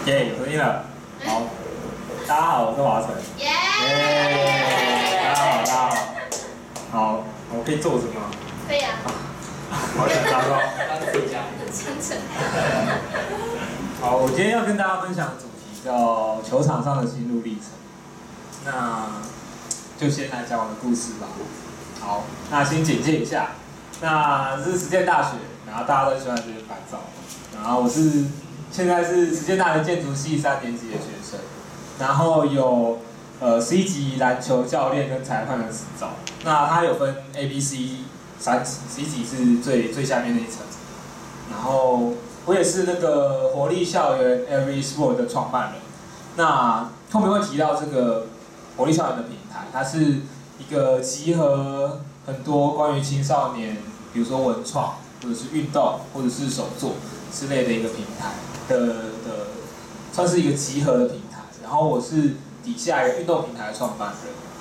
耶，有声音了。好，大家好，我是华晨。 耶！ 大家好，大家好。好，我可以坐着吗？ 可以啊。 好紧张哦。 真诚。 好，我今天要跟大家分享的主题叫球场上的心路历程。那就先来讲我的故事吧。好，那先简介一下。那这是实践大学，然后大家都喜欢这边拍照。然后我现在是实践大学建筑系3年级的学生，然后有C 级篮球教练跟裁判的执照。那它有分 A、B、C 3级，C 级是最下面那一层。然后我也是那个活力校园 Every Sport 的创办人。那后面会提到这个活力校园的平台，它是一个集合很多关于青少年，比如说文创或者是运动或者是手作之类的一个平台的，算是一个集合的平台。然后我是底下一个运动平台的创办人。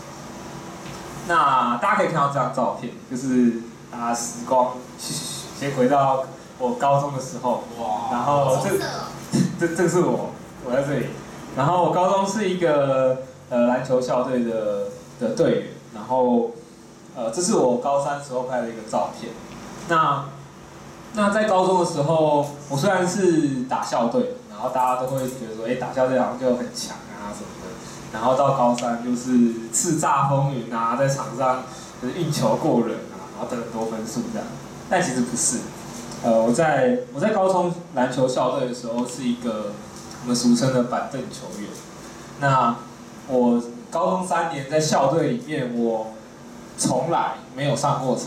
那大家可以看到这张照片，就是大家时光先回到我高中的时候，然后这是我在这里。然后我高中是一个篮球校队的队员，然后这是我高3时候拍的一个照片。那在高中的时候，我虽然是打校队，然后大家都会觉得说，打校队好像就很强啊什么的。然后到高3就是叱咤风云啊，在场上就是运球过人啊，然后得很多分数这样。但其实不是，我在高中篮球校队的时候是一个我们俗称的板凳球员。那我高中3年在校队里面，我从来没有上过场，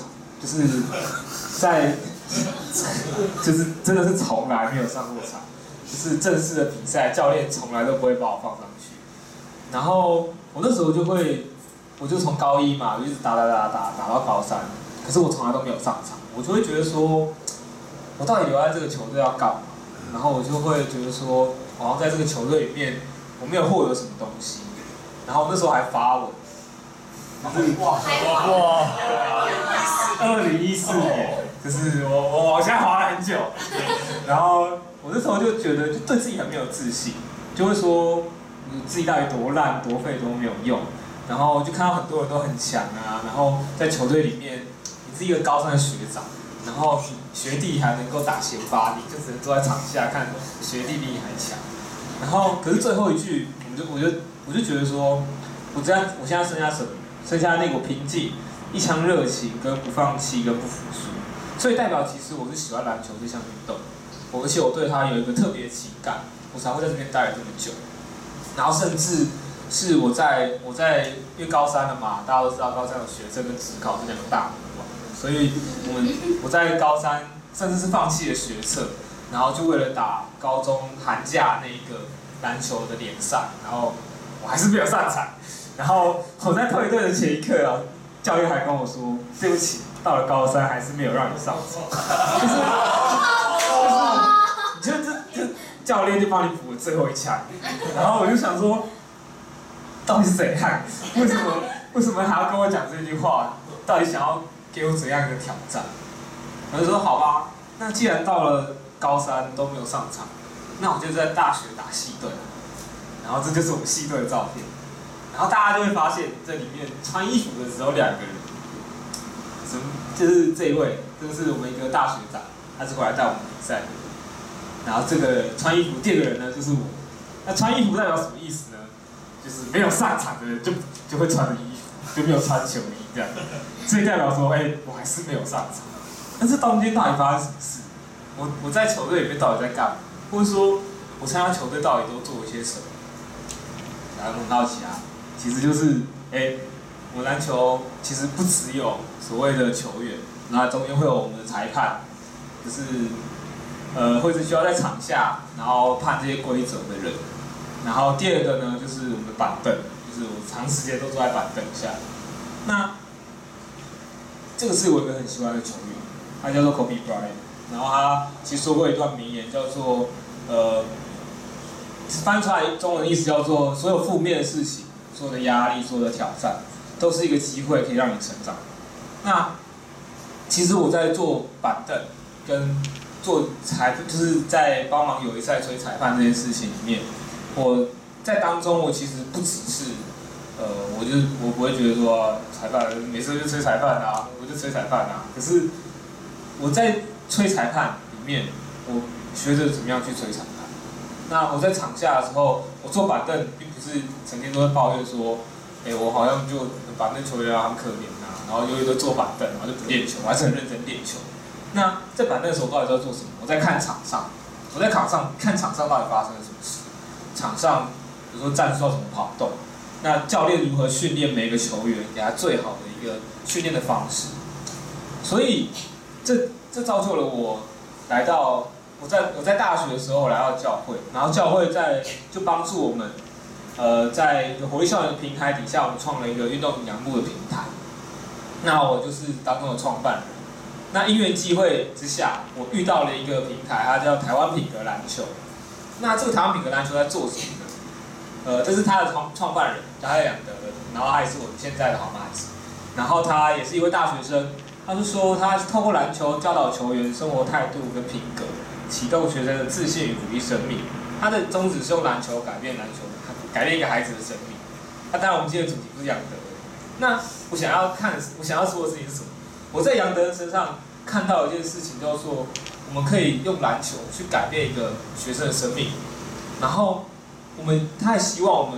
就是真的是从来没有上过场，就是正式的比赛，教练从来都不会把我放上去。然后我那时候我就从高1嘛，我就一直打到高3，可是我从来都没有上场，我就会觉得说，我到底留在这个球队要干嘛？然后我就会觉得说，好像在这个球队里面，我没有获得什么东西。然后那时候还发文，哇，2014年，就是我现在滑了很久，然后我那时候就觉得就对自己很没有自信，就会说自己到底多烂多废都没有用，然后就看到很多人都很强啊，然后在球队里面你是一个高3的学长，然后学弟还能够打先发，你就只能坐在场下看学弟比你还强，然后可是最后一句我就觉得说，我现在剩下什么？剩下那股拼劲、一腔热情、跟不放弃、跟不服输。所以代表其实我是喜欢篮球这项运动，而且我对它有一个特别的情感，我才会在这边待了这么久。然后甚至是我在因为高3了嘛，大家都知道高3有学测跟指考这2个大门嘛，所以我在高3甚至是放弃了学测，然后就为了打高中寒假那一个篮球的联赛，然后我还是没有上场。然后我在退队的前一刻啊，教练还跟我说：“对不起，到了高3还是没有让你上场。”就是教练就帮你补了最后一枪。然后我就想说，到底是怎样？为什么还要跟我讲这句话？到底想要给我怎样一个挑战？我就说好吧，那既然到了高3都没有上场，那我就在大学打系队。然后这就是我们系队的照片。然后大家就会发现，这里面穿衣服的只有2个人，就是这一位，这是我们一个大学长，他是回来带我们比赛的。然后这个穿衣服第2个人呢，就是我。那穿衣服代表什么意思呢？就是没有上场的人就会穿着衣服，就没有穿球衣这样。所以代表说，我还是没有上场。但是中间到底发生什么事？我在球队里面到底在干嘛？或者说，我参加球队到底都做了些什么？大家很好奇啊。其实就是，我篮球其实不只有所谓的球员，那中间会有我们的裁判，就是会是需要在场下，然后判这些规则的人。然后第2个呢，就是我们的板凳，就是我长时间都坐在板凳下。那这个是我一个很喜欢的球员，他叫做 Kobe Bryant， 然后他其实说过一段名言，叫做翻出来中文的意思叫做所有负面的事情。所有的压力，所有的挑战，都是一个机会，可以让你成长。那其实我在做板凳跟做就是在帮忙友谊赛吹裁判这件事情里面，我在当中我其实不只是我不会觉得说裁判每次就吹裁判啊，我就吹裁判啊。可是我在吹裁判里面，我学着怎么样去吹裁判。那我在场下的时候，我坐板凳并不是整天都在抱怨说，我好像就板凳球员啊很可怜啊，然后又一直坐板凳，然后就不练球，我还是很认真练球。那在板凳的时候，我到底在做什么？我在看场上，我在看场上到底发生了什么事。场上比如说战术要怎么跑动，那教练如何训练每个球员，给他最好的一个训练的方式。所以这造就了我来到我在大学的时候来到教会，然后教会就帮助我们，在一个活力校园的平台底下，我们创了一个运动营养部的平台。那我就是当中的创办人。那因缘际会之下，我遇到了一个平台，它叫台湾品格篮球。那这个台湾品格篮球在做什么呢？这是他的创办人，叫杨德恩，然后他也是我们现在的好妈子。然后他也是一位大学生，他就说他透过篮球教导球员生活态度跟品格，启动学生的自信与鼓励生命。他的宗旨是用篮球改变一个孩子的生命。那当然，我们今天的主题不是杨德恩。那我想要说的事情是什么？我在杨德恩身上看到一件事情，叫做我们可以用篮球去改变一个学生的生命，然后他也希望我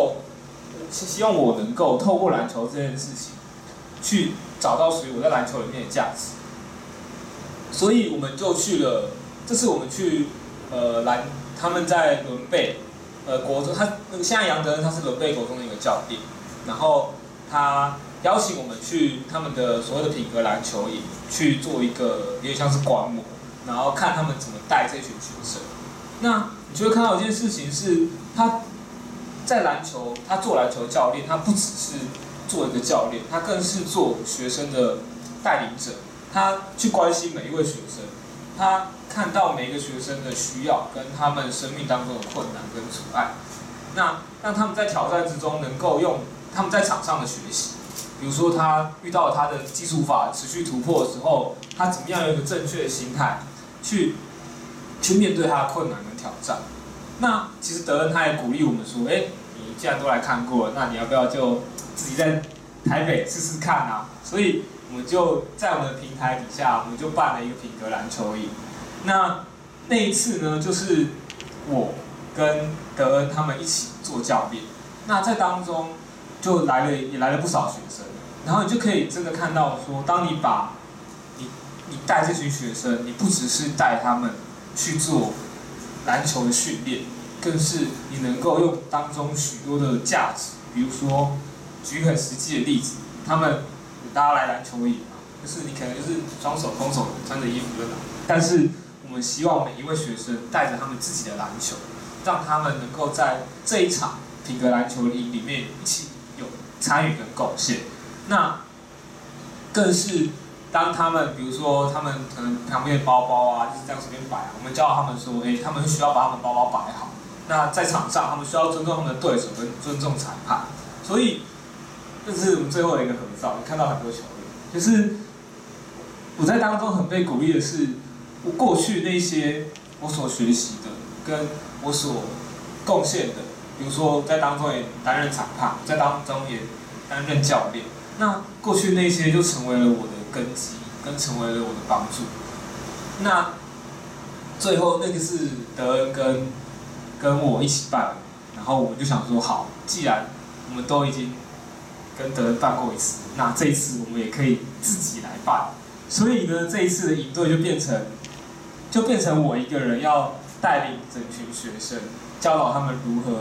能够透过篮球这件事情，去找到属于我在篮球里面的价值。所以我们就去了，这次我们去他们在伦贝国中，现在杨德恩他是伦贝国中的一个教练，然后他邀请我们去他们的所谓的品格篮球营去做一个有点像是观摩，然后看他们怎么带这群学生。那你就会看到一件事情是，他做篮球教练，他不只是做一个教练，他更是做学生的带领者。他去关心每一位学生，他看到每一个学生的需要跟他们生命当中的困难跟阻碍，那让他们在挑战之中能够用他们在场上的学习。比如说他遇到他的技术法持续突破的时候，他怎么样有一个正确的心态去面对他的困难跟挑战。那其实德恩他也鼓励我们说，你既然都来看过了，那你要不要就自己在台北试试看啊？所以我们就在我们的平台底下，我们就办了一个品格篮球营。那一次呢，就是我跟德恩他们一起做教练。那在当中就也来了不少学生，然后你就可以真的看到说，当你带这群学生，你不只是带他们去做篮球的训练，更是你能够用当中许多的价值。比如说，举一个很实际的例子，大家来篮球营嘛，就是你可能就是双手空手穿着衣服就来，但是我们希望每一位学生带着他们自己的篮球，让他们能够在这一场品格篮球营里面一起有参与跟贡献。那更是当他们，比如说他们可能旁边的包包啊，就是这样随便摆，我们教导他们说，他们需要把他们包包摆好。那在场上，他们需要尊重他们的对手跟尊重裁判。所以，这是我们最后的一个合照，你看到很多球员，就是我在当中很被鼓励的是，我过去那些我所学习的，跟我所贡献的，比如说在当中也担任裁判，在当中也担任教练。那过去那些就成为了我的根基，跟成为了我的帮助。那最后那个是德恩跟我一起办，然后我们就想说，好，既然我们都已经跟德恩办过一次，那这一次我们也可以自己来办。所以呢，这一次的营队就变成我一个人要带领整群学生，教导他们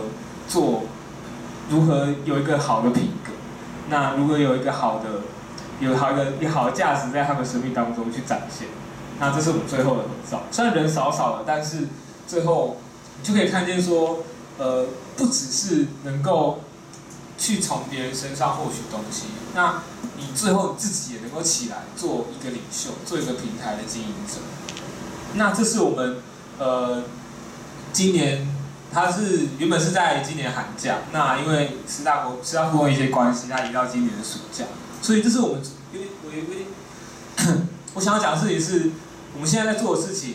如何有一个好的品格。那如果有一个好的价值在他们生命当中去展现，那这是我们最后的合照。虽然人少少的，但是最后你就可以看见说，不只是能够去从别人身上获取东西，那你最后自己也能够起来做一个领袖，做一个平台的经营者。那这是我们今年。原本是在今年寒假，那因为师大附中一些关系，它移到今年的暑假，所以这是我想要讲的事情是，我们现在在做的事情，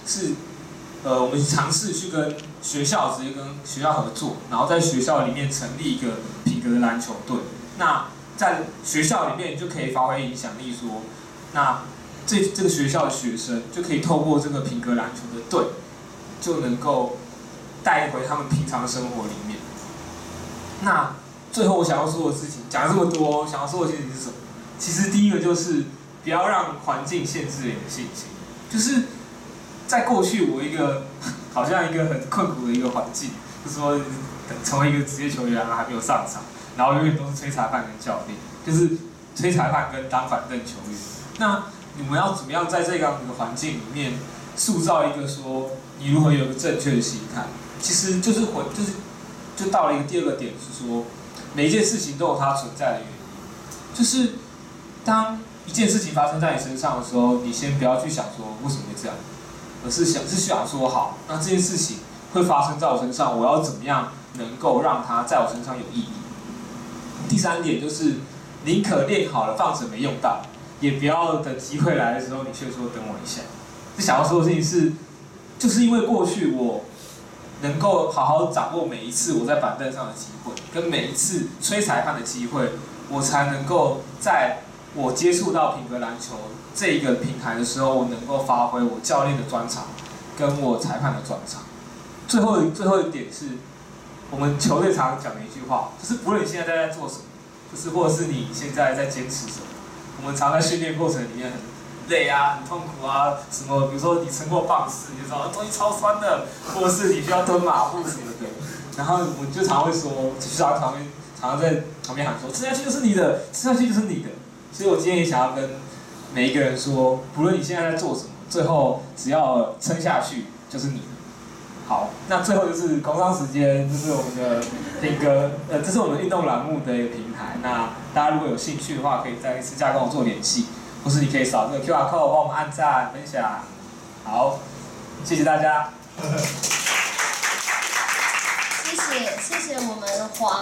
是我们尝试去跟学校直接跟学校合作，然后在学校里面成立一个品格的篮球队。那在学校里面就可以发挥影响力说，那这个学校的学生就可以透过这个品格篮球的队，就能够带回他们平常的生活里面。那最后我想要说的事情，讲了这么多，想要说的事情是什么？其实第一个就是不要让环境限制你的信心。就是在过去，我好像一个很困苦的一个环境，就是说成为一个职业球员还没有上场，然后永远都是吹裁判跟教练，就是吹裁判跟当板凳球员。那你们要怎么样在这样的一个环境里面塑造一个说你如何有一个正确的心态？其实就到了一个第二个点，是说每一件事情都有它存在的原因。就是当一件事情发生在你身上的时候，你先不要去想说为什么会这样，而是想说好，那这件事情会发生在我身上，我要怎么样能够让它在我身上有意义？第三点就是宁可练好了放着没用到，也不要等机会来的时候你却说等我一下。就想要说的事情是，就是因为过去我能够好好掌握每一次我在板凳上的机会，跟每一次吹裁判的机会，我才能够在我接触到品格篮球这一个平台的时候，我能够发挥我教练的专长，跟我裁判的专长。最后一点是，我们球队常讲的一句话，就是不论你现在在做什么，就是或者是你现在在坚持什么，我们常在训练过程里面很累啊、很痛苦啊，什么比如说你撑过棒式，你就知道东西超酸的，或者是你需要蹲马步什么的，然后我们就常会说，常在旁边喊说，吃下去就是你的，吃下去就是你的。所以我今天也想要跟每一个人说，不论你现在在做什么，最后只要撑下去就是你的。好，那最后就是工商时间，这是我们的品格，这是我们运动栏目的一个平台。那大家如果有兴趣的话，可以在私下跟我做联系，或是你可以扫这个 QR code 帮我们按赞分享。好，谢谢大家。 谢谢我们黄。